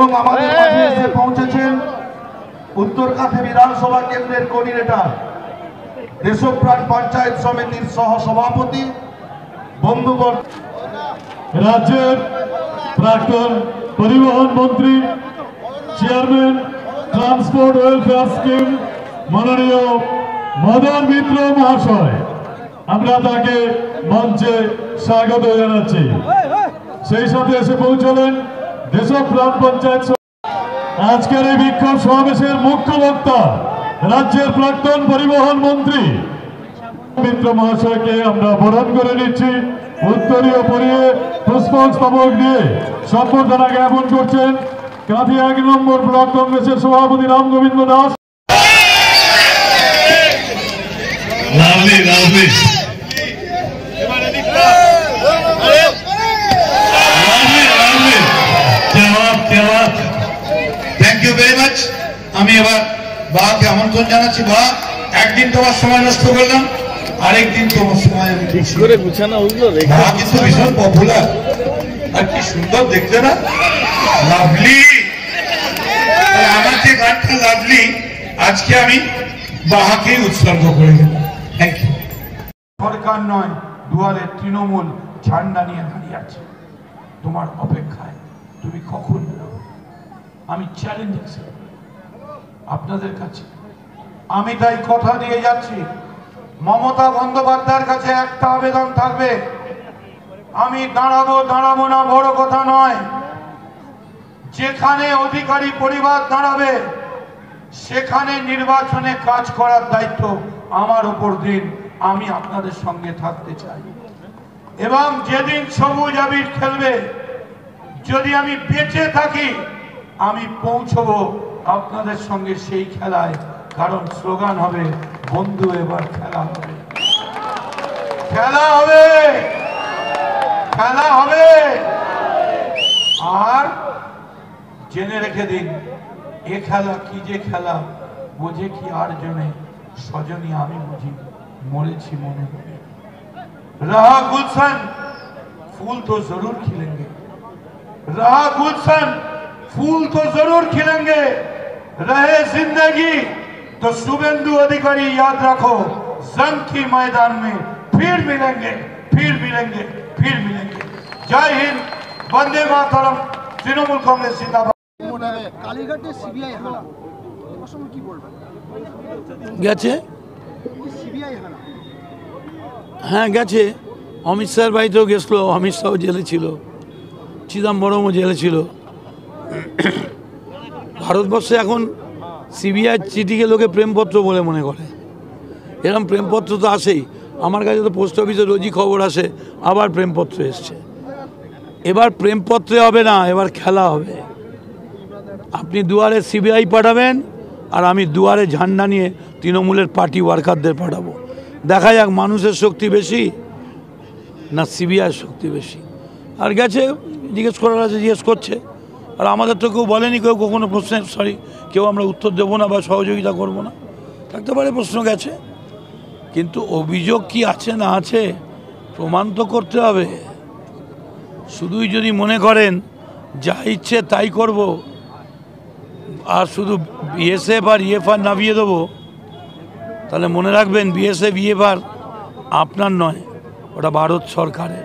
আমাদের মাঝে এসে পৌঁছেছেন উত্তরকাথি বিধানসভা কেন্দ্রের কোঅর্ডিনেটর, দেশপ্রাণ পঞ্চায়েত সমিতির সহ সভাপতি বন্ধুবর, রাজ্যের প্রাক্তন পরিবহন মন্ত্রী, চেয়ারম্যান ট্রান্সপোর্ট ওয়েলফেয়ার স্কিম মাননীয় মদন মিত্র মহাশয়, আমরা তাকে মঞ্চে স্বাগত জানাচ্ছি। সেই সাথে এসে পৌঁছলেন দেশপ্রাণ পঞ্চায়েত। আজকের এই বিক্ষোভ সমাবেশের মুখ্য বক্তা রাজ্যের প্রাক্তন পরিবহন মন্ত্রী মিত্র মহাশয়কে আমরা বরণ করে নিচ্ছি। উত্তরীয় পরিয়ে পুষ্পস্তবক দিয়ে সম্বর্ধনা জ্ঞাপন করছেন কাঁথি 1 নম্বর ব্লক কংগ্রেসের সভাপতি Ramgobinda Das. Thank you very much. আমি এবার বাকে আমন্ত্রণ জানাচ্ছি। বা একদিন তোমার সময় নষ্ট করলাম, আরেকদিন তোমার সময় আমি ঠিক করে গুছানো হইলো। কিন্তু ভীষণ পপুলার আর কি সুন্দর দেখতে না, লাভলি। আমার যে গানটা লাভলি, আজকে আমি বাহাকে উৎসর্গ করে দিলাম। Thank you. সরকার নয়, দুয়ারে তৃণমূল ঝান্ডা নিয়ে দাঁড়িয়ে আছে তোমার অপেক্ষায়। তুমি কখন বেরোবে? আমি চ্যালেঞ্জ আপনাদের কাছে। আমি তাই কথা দিয়ে যাচ্ছি, মমতা বন্দ্যোপাধ্যায়ের কাছে একটা আবেদন থাকবে। আমি দাঁড়াবো না বড় কথা নয়, যেখানে অধিকারী পরিবার দাঁড়াবে সেখানে নির্বাচনে কাজ করার দায়িত্ব আমার উপর দিন। আমি আপনাদের সঙ্গে থাকতে চাই এবং যেদিন সবুজ আবির খেলবে, যদি আমি বেঁচে থাকি, আমি পৌঁছবো আপনাদের সঙ্গে সেই খেলায়। কারণ স্লোগান হবে, বন্ধু এবার খেলা হবে, খেলা হবে, খেলা হবে। আর জেনে রেখে দিন, এ খেলা কি যে খেলা, বোঝে কি আর জনে, সজনী আমি বুঝি, মরেছি মনে মনে। रहा गुलशन फूल तो जरूर खिलेंगे, रहा गुलशन फूल तो जरूर खिलेंगे, रहे जिंदगी तो शुभेंदु अधिकारी याद रखो, जंग की मैदान में फिर मिलेंगे, फिर मिलेंगे, फिर मिलेंगे। जय हिंद, वंदे मातरम, तृणमूल कांग्रेस जिंदाबाद। কালীঘাটে সিবিআই হানা, আসলে কি বলবেন? গেছে সিবিআই হানা, হ্যাঁ গেছে। অমিত শাহর বাড়িতেও গেছিলো, অমিত শাহ জেলে ছিল, চিদম্বরমও জেলে ছিল। ভারতবর্ষে এখন সিবিআই চিঠিকে লোকে প্রেমপত্র বলে মনে করে। এরকম প্রেমপত্র তো আসেই। আমার কাছে তো পোস্ট অফিসে রোজই খবর আসে, আবার প্রেমপত্র এসছে। এবার প্রেমপত্রে হবে না, এবার খেলা হবে। আপনি দুয়ারে সিবিআই পাঠাবেন, আর আমি দুয়ারে ঝান্ডা নিয়ে তৃণমূলের পার্টি ওয়ার্কারদের পাঠাবো। দেখা যাক মানুষের শক্তি বেশি না সিবিআইয়ের শক্তি বেশি। আর গেছে, জিজ্ঞেস করার আছে জিজ্ঞেস করছে। আর আমাদের তো কেউ বলেনি, কেউ কখনো প্রশ্নের কেউ আমরা উত্তর দেবো না বা সহযোগিতা করব না। থাকতে পারে প্রশ্ন গেছে, কিন্তু অভিযোগ কি আছে না আছে প্রমাণ তো করতে হবে। শুধুই যদি মনে করেন যা ইচ্ছে তাই করব, আর শুধু বিএসএফ আর ইএফআর নামিয়ে দেবো, তাহলে মনে রাখবেন বিএসএফ ইএফআর আপনার নয়, ওটা ভারত সরকারের।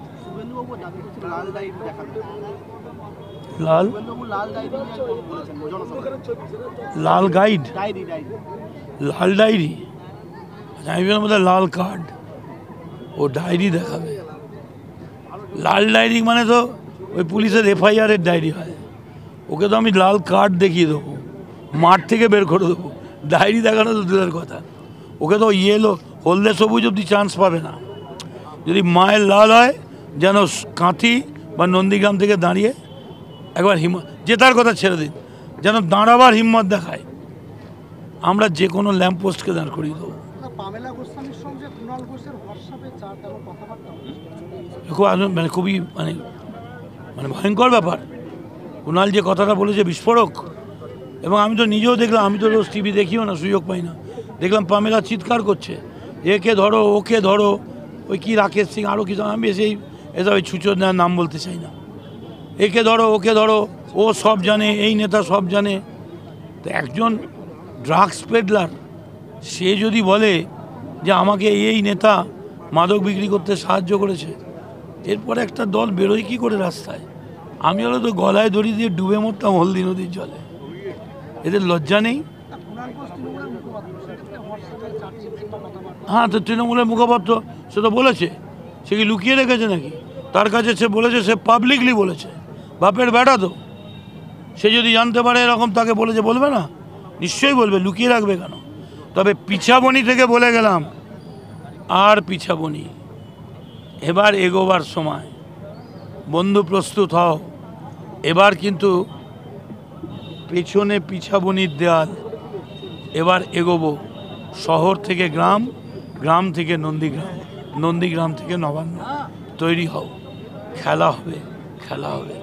লাল লাল গাইড, লাল ডায়েরি, আমি বললাম লাল কার্ড, ও ডায়েরি দেখাবে। লাল ডায়েরি মানে তো ওই পুলিশের এফআইআরের ডায়েরি হয়। ওকে তো আমি লাল কার্ড দেখিয়ে দেবো, মাঠ থেকে বের করে দেবো। ডায়েরি দেখানো তো দূরের কথা, ওকে তো ইয়েলো হলদে সবুজ অব্দি চান্স পাবে না। যদি মায়ের লাল হয়, যেন কাঁথি বা নন্দীগ্রাম থেকে দাঁড়িয়ে একবার জেতার কথা ছেড়ে দিন, যেন দাঁড়াবার হিম্মত দেখায়। আমরা যে কোনো ল্যাম্প পোস্টকে দাঁড় করিয়ে দেবো। মানে খুবই মানে ভয়ঙ্কর ব্যাপার। কুণাল যে কথাটা বলেছে বিস্ফোরক, এবং আমি তো নিজেও দেখলাম, আমি তো রোজ টিভি দেখিও না, সুযোগ পাই না। দেখলাম পামেলা চিৎকার করছে, একে ধরো ওকে ধরো, ওই কি রাকেশ সিং আরও কিছু, আমি এসব ছুঁচোর নাম বলতে চাই না। একে ধরো ওকে ধরো, ও সব জানে, এই নেতা সব জানে। তো একজন ড্রাগস পেডলার সে যদি বলে যে আমাকে এই নেতা মাদক বিক্রি করতে সাহায্য করেছে, এরপরে একটা দল বেরোয় কি করে রাস্তায়? আমি হলে তো গলায় দড়ি দিয়ে ডুবে মরতাম হলদি নদীর জলে। এদের লজ্জা নেই? হ্যাঁ, তো তৃণমূলের মুখপাত্র সে তো বলেছে, সে কি লুকিয়ে রেখেছে নাকি? তার কাছে সে বলেছে, সে পাবলিকলি বলেছে। বাপের বেটা তো, সে যদি জানতে পারে এরকম তাকে বলেছে, বলবে না? নিশ্চয়ই বলবে, লুকিয়ে রাখবে কেন? তবে পিছাবনি থেকে বলে গেলাম, আর পিছাবনি, এবার এগোবার সময়। বন্ধু প্রস্তুত হও, এবার কিন্তু পেছনে পিছাবনির দেয়াল, এবার এগোবো শহর থেকে গ্রাম, গ্রাম থেকে নন্দীগ্রাম, নন্দীগ্রাম থেকে নবান্ন। তৈরি হও, খেলা হবে, খেলা হবে।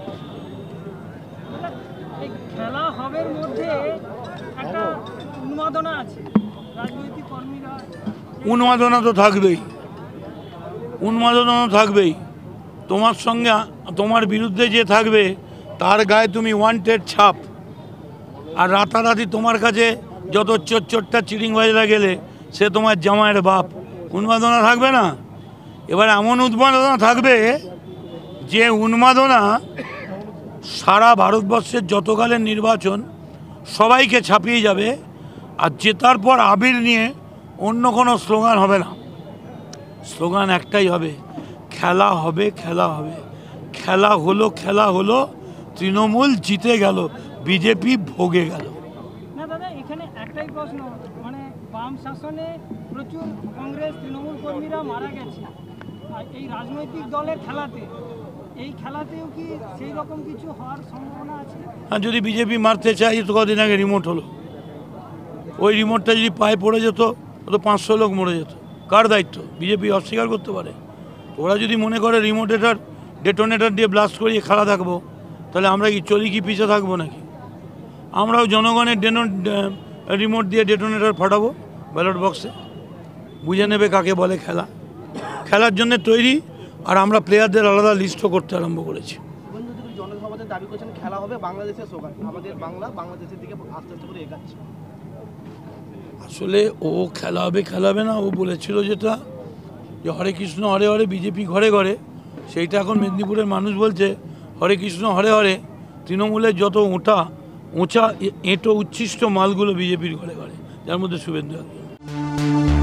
খেলা হবের মধ্যে একটা উন্মাদনা আছে, রাজনৈতিক কর্মীরা। উন্মাদনা তো থাকবেই, উন্মাদনা থাকবেই। তোমার সঙ্গে, তোমার বিরুদ্ধে যে থাকবে তার গায়ে তুমি ওয়ান্টেড ছাপ। আর রাতারাতি তোমার কাছে যত চোরটা চিরিংবাজরা গেলে সে তোমার জামাইয়ের বাপ। উন্মাদনা থাকবে না? এবার এমন উন্মাদনা থাকবে যে উন্মাদনা সারা ভারতবর্ষের যতকালের নির্বাচন সবাইকে ছাপিয়ে যাবে। আর জেতার পর আবির নিয়ে অন্য কোনো স্লোগান হবে না, স্লোগান একটাই হবে, খেলা হবে, খেলা হবে। খেলা হলো, খেলা হলো, তৃণমূল জিতে গেল, বিজেপি ভোগে গেল। না দাদা, এখানে একটাই প্রশ্ন, মানে বাম শাসনে প্রচুর কংগ্রেস তৃণমূল কর্মীরা মারা গেছে, আর এই রাজনৈতিক দলের খেলাতে, এই খেলাতেও কি সেই রকম কিছু হওয়ার সম্ভাবনা আছে? আর যদি বিজেপি মারতে চাই, তো কদিন আগে রিমোট হলো, ওই রিমোটটা যদি পায়ে পড়ে যেত তো 500 লোক মরে যেত। কার দায়িত্ব? বিজেপি অস্বীকার করতে পারে? ওরা যদি মনে করে রিমোটেটার ডেটোনেটার দিয়ে ব্লাস্ট করিয়ে খেলা থাকবো, তাহলে আমরা কি চলি কি পিছিয়ে থাকবো নাকি? আমরাও জনগণের রিমোট দিয়ে ডেটোনেটার ফাটাবো ব্যালট বক্সে, বুঝে নেবে কাকে বলে খেলা। খেলার জন্য তৈরি, আর আমরা প্লেয়ারদের আলাদা লিস্টও করতে আরম্ভ করেছি। জনসভাতে দাবি করেছেন খেলা হবে বাংলাদেশের স্লোগান, আমাদের বাংলা বাংলাদেশের দিকে আস্তে আস্তে করে এগাচ্ছে। আসলে ও খেলা হবে, খেলা হবে না, ও বলেছিল যেটা যে হরে কৃষ্ণ হরে হরে বিজেপি ঘরে ঘরে, সেইটা এখন মেদিনীপুরের মানুষ বলছে হরে কৃষ্ণ হরে হরে তৃণমূলের যত উঁচা এঁটো উচ্ছিষ্ট মালগুলো বিজেপির ঘরে ঘরে, যার মধ্যে শুভেন্দু।